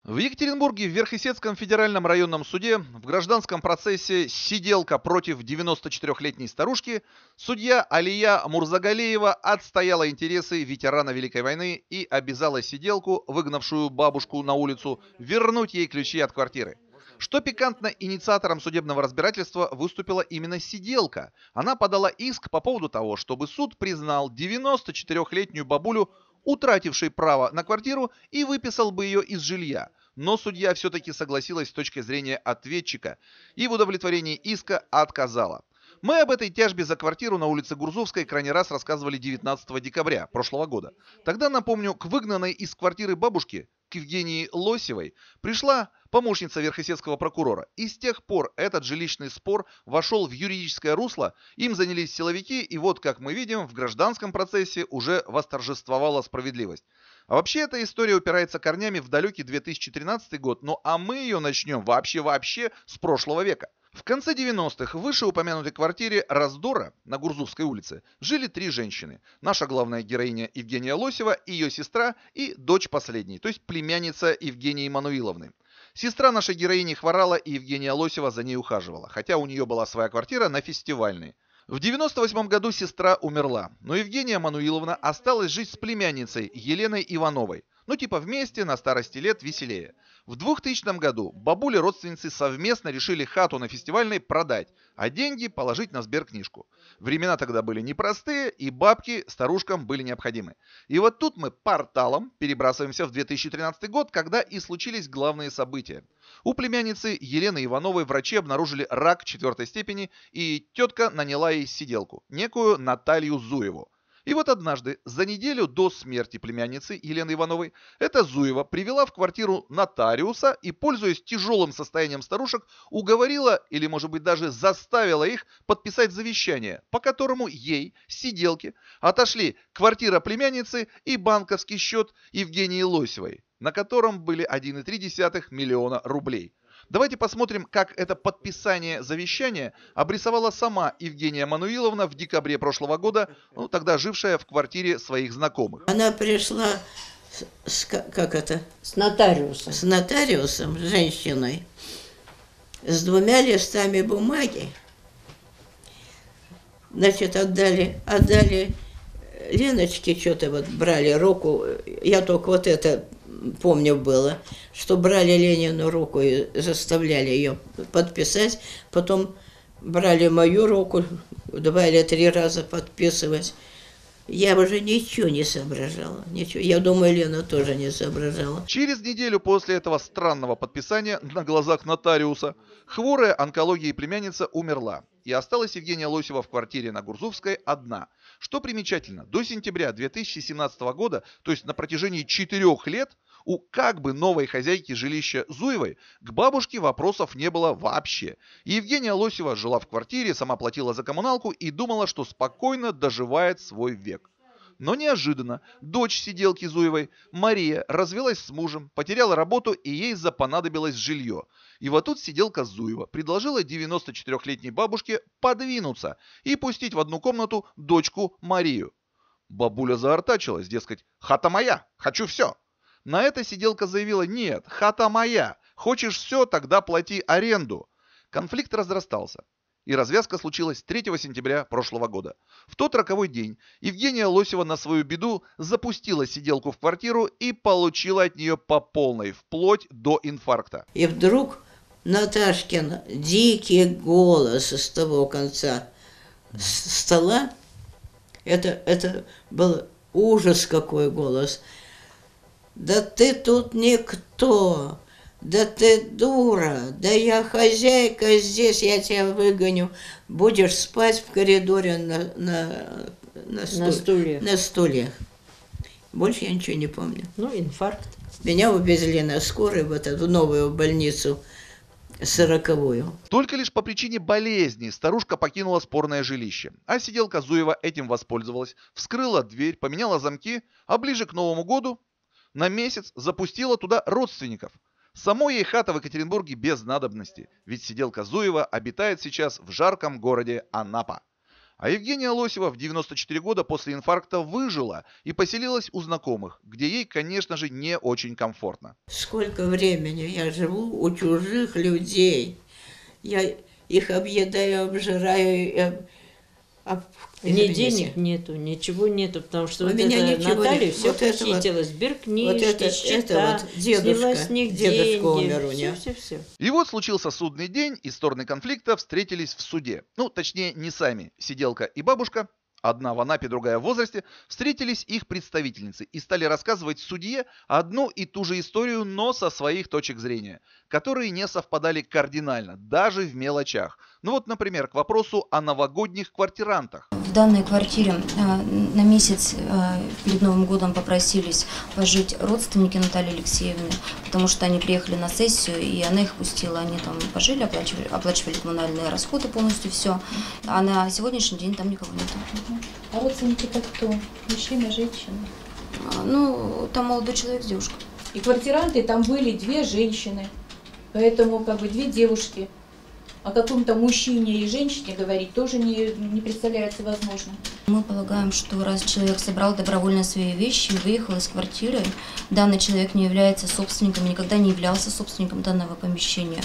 В Екатеринбурге в Верхесецком федеральном районном суде в гражданском процессе «Сиделка против 94-летней старушки» судья Алия Мурзагалеева отстояла интересы ветерана Великой войны и обязала сиделку, выгнавшую бабушку на улицу, вернуть ей ключи от квартиры. Что пикантно, инициатором судебного разбирательства выступила именно сиделка. Она подала иск по поводу того, чтобы суд признал 94-летнюю бабулю утратившей право на квартиру и выписал бы ее из жилья. Но судья все-таки согласилась с точки зрения ответчика и в удовлетворении иска отказала. Мы об этой тяжбе за квартиру на улице Гурзувской крайний раз рассказывали 19 декабря прошлого года. Тогда, напомню, к выгнанной из квартиры бабушке, к Евгении Лосевой, пришла помощница верхесецкого прокурора. И с тех пор этот жилищный спор вошел в юридическое русло, им занялись силовики, и вот, как мы видим, в гражданском процессе уже восторжествовала справедливость. А вообще эта история упирается корнями в далекий 2013 год, ну а мы ее начнем вообще с прошлого века. В конце 90-х в вышеупомянутой квартире Раздора на Гурзувской улице жили три женщины. Наша главная героиня Евгения Лосева, ее сестра и дочь последней, то есть племянница Евгении Мануиловны. Сестра нашей героини хворала, и Евгения Лосева за ней ухаживала, хотя у нее была своя квартира на Фестивальной. В 98 году сестра умерла, но Евгения Мануиловна осталась жить с племянницей Еленой Ивановой. Ну типа вместе, на старости лет веселее. В 2000 году бабули-родственницы совместно решили хату на Фестивальной продать, а деньги положить на сберкнижку. Времена тогда были непростые, и бабки старушкам были необходимы. И вот тут мы порталом перебрасываемся в 2013 год, когда и случились главные события. У племянницы Елены Ивановой врачи обнаружили рак 4 степени, и тетка наняла ей сиделку, некую Наталью Зуеву. И вот однажды, за неделю до смерти племянницы Елены Ивановой, эта Зуева привела в квартиру нотариуса и, пользуясь тяжелым состоянием старушек, уговорила или, может быть, даже заставила их подписать завещание, по которому ей, сиделке, отошли квартира племянницы и банковский счет Евгении Лосевой, на котором были 1,3 миллиона рублей. Давайте посмотрим, как это подписание завещания обрисовала сама Евгения Мануиловна в декабре прошлого года, ну, тогда жившая в квартире своих знакомых. Она пришла как это? С нотариусом. С нотариусом, женщиной, с 2 листами бумаги. Значит, отдали Леночке, что-то вот брали руку. Я только вот это помню было, что брали Ленину руку и заставляли ее подписать. Потом брали мою руку 2 или 3 раза подписывать. Я уже ничего не соображала. Ничего. Я думаю, Лена тоже не соображала. Через неделю после этого странного подписания на глазах нотариуса хворая онкологией племянница умерла. И осталась Евгения Лосева в квартире на Гурзувской одна. Что примечательно, до сентября 2017 года, то есть на протяжении 4 лет, у как бы новой хозяйки жилища Зуевой к бабушке вопросов не было вообще. И Евгения Лосева жила в квартире, сама платила за коммуналку и думала, что спокойно доживает свой век. Но неожиданно дочь сиделки Зуевой, Мария, развелась с мужем, потеряла работу и ей запонадобилось жилье. И вот тут сиделка Зуева предложила 94-летней бабушке подвинуться и пустить в одну комнату дочку Марию. Бабуля заортачилась, дескать, хата моя, хочу все. На это сиделка заявила, нет, хата моя, хочешь все, тогда плати аренду. Конфликт разрастался. И развязка случилась 3 сентября прошлого года. В тот роковой день Евгения Лосева на свою беду запустила сиделку в квартиру и получила от нее по полной, вплоть до инфаркта. И вдруг Наташкин дикий голос с того конца стола, это был ужас какой голос. Да ты тут никто, да ты дура, да я хозяйка здесь, я тебя выгоню. Будешь спать в коридоре на стульях. Больше я ничего не помню. Ну, инфаркт. Меня увезли на скорой в новую больницу 40-ю. Только лишь по причине болезни старушка покинула спорное жилище, а сиделка Зуева этим воспользовалась, вскрыла дверь, поменяла замки, а ближе к Новому году на месяц запустила туда родственников. Самой ей хата в Екатеринбурге без надобности, ведь сиделка Зуева обитает сейчас в жарком городе Анапа. А Евгения Лосева в 94 года после инфаркта выжила и поселилась у знакомых, где ей, конечно же, не очень комфортно. Сколько времени я живу у чужих людей. Я их объедаю, обжираю. Ни денег нету, ничего нету, потому что У вот меня это ничего Наталья нет. все Вот это вот- похитилась, сберкнижки, Вот это счета, вот дедушка, сняла с них дедушка деньги, умер у нее. все. И вот случился судный день, и стороны конфликта встретились в суде. Ну, точнее, не сами. Сиделка и бабушка, одна в Анапе, другая в возрасте, встретились их представительницы и стали рассказывать судье одну и ту же историю, но со своих точек зрения, которые не совпадали кардинально, даже в мелочах. Ну вот, например, к вопросу о новогодних квартирантах. В данной квартире на месяц перед Новым годом попросились пожить родственники Натальи Алексеевны, потому что они приехали на сессию, и она их пустила. Они там пожили, оплачивали коммунальные расходы полностью, все. А на сегодняшний день там никого нет. А родственники это кто? Мужчина, женщина? Ну, там молодой человек с девушкой. И квартиранты там были две женщины, поэтому как бы две девушки. О каком-то мужчине и женщине говорить тоже не представляется возможным. Мы полагаем, что раз человек собрал добровольно свои вещи и выехал из квартиры, данный человек не является собственником, никогда не являлся собственником данного помещения,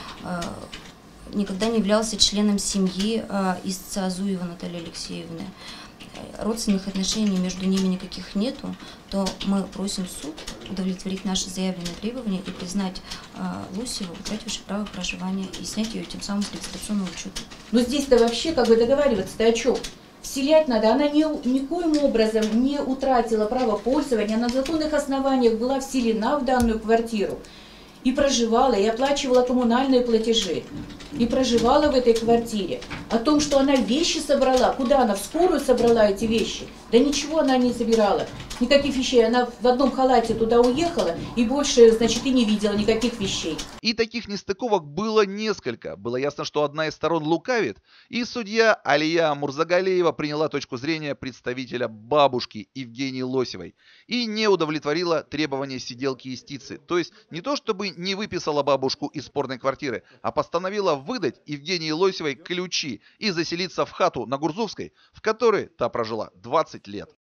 никогда не являлся членом семьи истца Зуева Натальи Алексеевны. Родственных отношений между ними никаких нету, то мы просим суд удовлетворить наши заявленные требования и признать Лосеву, утратившей право проживания, и снять ее тем самым с регистрационного учета. Но здесь-то вообще как бы договариваться-то о чем? Вселять надо, она никоим образом не утратила право пользования, она на законных основаниях была вселена в данную квартиру. И проживала, и оплачивала коммунальные платежи, и проживала в этой квартире. О том, что она вещи собрала, куда она в скорую собрала эти вещи, да ничего она не собирала, никаких вещей. Она в одном халате туда уехала и больше, значит, и не видела никаких вещей. И таких нестыковок было несколько. Было ясно, что одна из сторон лукавит, и судья Алия Мурзагалиева приняла точку зрения представителя бабушки Евгении Лосевой и не удовлетворила требования сиделки юстиции. То есть не то чтобы не выписала бабушку из спорной квартиры, а постановила выдать Евгении Лосевой ключи и заселиться в хату на Гурзувской, в которой та прожила 20 лет.